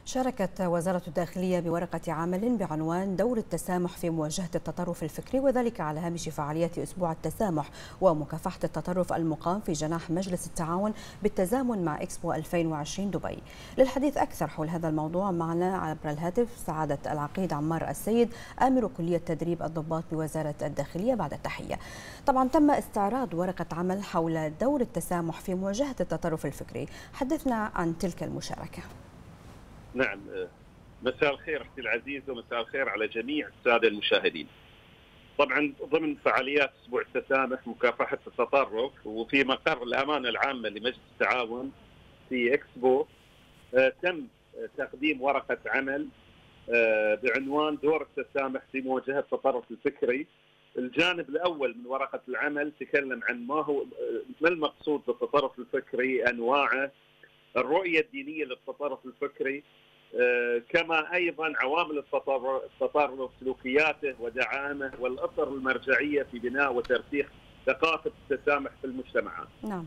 شاركت وزارة الداخلية بورقة عمل بعنوان دور التسامح في مواجهة التطرف الفكري، وذلك على هامش فعاليات أسبوع التسامح ومكافحة التطرف المقام في جناح مجلس التعاون بالتزامن مع إكسبو 2020 دبي. للحديث أكثر حول هذا الموضوع معنا عبر الهاتف سعادة العقيد عمار السيد، آمر كلية تدريب الضباط بوزارة الداخلية. بعد التحية. طبعا تم استعراض ورقة عمل حول دور التسامح في مواجهة التطرف الفكري، حدثنا عن تلك المشاركة. نعم، مساء الخير اختي العزيزه ومساء الخير على جميع الساده المشاهدين. طبعا ضمن فعاليات اسبوع التسامح مكافحه التطرف وفي مقر الامانه العامه لمجلس التعاون في اكسبو تم تقديم ورقه عمل بعنوان دور التسامح في مواجهه التطرف الفكري. الجانب الاول من ورقه العمل تكلم عن ما المقصود بالتطرف الفكري، انواعه، الرؤيه الدينيه للتطرف الفكري، كما ايضا عوامل التطرف، سلوكياته ودعائمه، والاطر المرجعيه في بناء وترسيخ ثقافه التسامح في المجتمعات. نعم.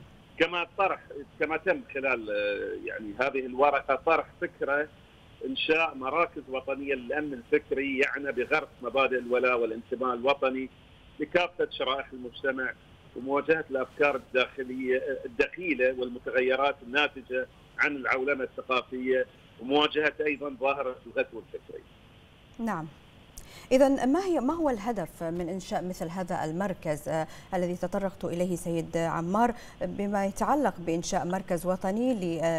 كما تم خلال هذه الورقه طرح فكره انشاء مراكز وطنيه للامن الفكري يعنى بغرس مبادئ الولاء والانتماء الوطني لكافه شرائح المجتمع ومواجهه الافكار الدخيله والمتغيرات الناتجه عن العولمه الثقافيه ومواجهه ايضا ظاهره الغزو الفكري. نعم. إذا ما هو الهدف من إنشاء مثل هذا المركز الذي تطرقت إليه سيد عمار بما يتعلق بإنشاء مركز وطني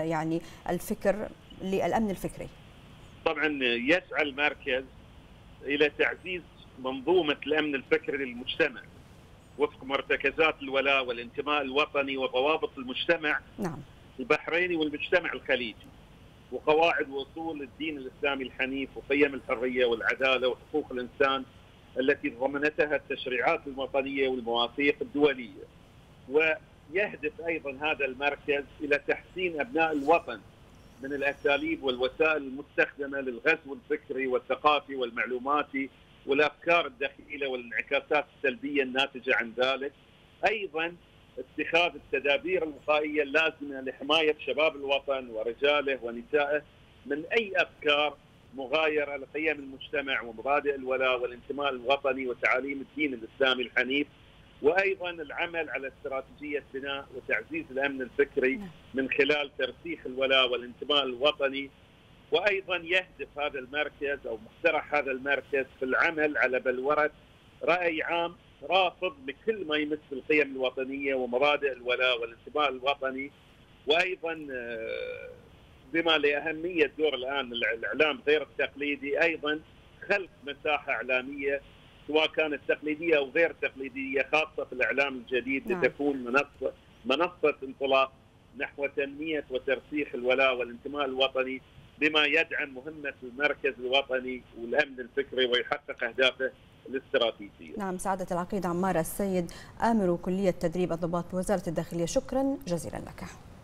الفكر للأمن الفكري؟ طبعا يسعى المركز إلى تعزيز منظومة الأمن الفكري للمجتمع وفق مرتكزات الولاء والانتماء الوطني وضوابط المجتمع نعم. البحريني والمجتمع الخليجي، وقواعد وأصول الدين الإسلامي الحنيف وقيم الحرية والعدالة وحقوق الإنسان التي ضمنتها التشريعات الوطنية والمواثيق الدولية. ويهدف أيضا هذا المركز إلى تحسين أبناء الوطن من الأساليب والوسائل المستخدمة للغزو الفكري والثقافي والمعلوماتي والأفكار الدخيلة والانعكاسات السلبية الناتجة عن ذلك. أيضا اتخاذ التدابير الوقائية اللازمة لحماية شباب الوطن ورجاله ونسائه من أي أفكار مغايرة لقيم المجتمع ومبادئ الولاء والانتماء الوطني وتعاليم الدين الإسلامي الحنيف. وأيضا العمل على استراتيجية بناء وتعزيز الأمن الفكري من خلال ترسيخ الولاء والانتماء الوطني. وأيضا يهدف هذا المركز أو مقترح هذا المركز في العمل على بلورة رأي عام رافض لكل ما يمس القيم الوطنية ومبادئ الولاء والانتماء الوطني. وأيضا بما لأهمية دور الآن الإعلام غير التقليدي، أيضا خلق مساحة إعلامية سواء كانت تقليدية أو غير تقليدية خاصة في الإعلام الجديد لتكون منصة انطلاق نحو تنمية وترسيخ الولاء والانتماء الوطني بما يدعم مهمة المركز الوطني والأمن الفكري ويحقق أهدافه الاستراتيجية. نعم، سعادة العقيد عمار السيد، آمر كلية تدريب الضباط بوزارة الداخلية، شكرا جزيلا لك.